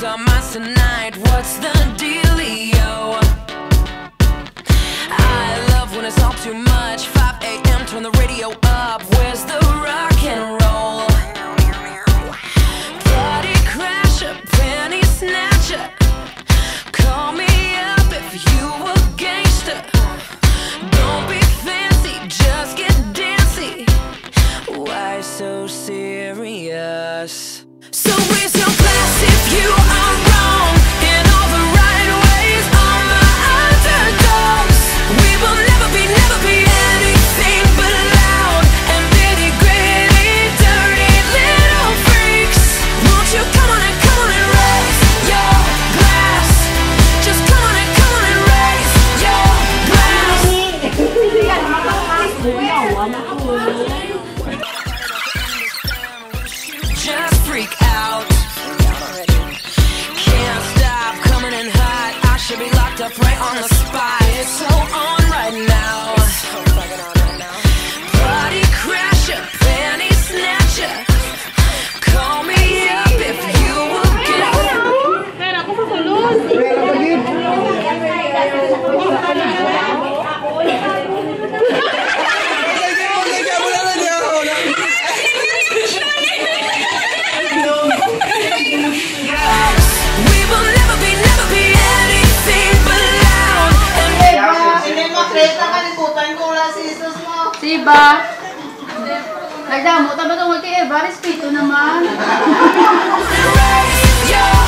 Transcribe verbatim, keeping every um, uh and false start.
Where's our minds tonight? What's the dealio? I love when it's all too much. five A M turn the radio up. Where's the rock and roll? Party crasher, penny snatcher. Call me up if you a gangster. Don't be fancy, just get dancy. Why so serious? So raise your glass if you are wrong in all the right ways. All my underdogs, we will never be, never be anything but loud and nitty gritty, dirty little freaks. Won't you come on and come on and raise your glass? Just come on and come on and raise your glass. Just freak out. Can't stop coming in hot. I should be locked up right on the spot. It's so on right now. Party crasher, penny snatcher. Call me up if you will get. Diba? Nagdamo, taba tungkol kay Eva, respeto naman.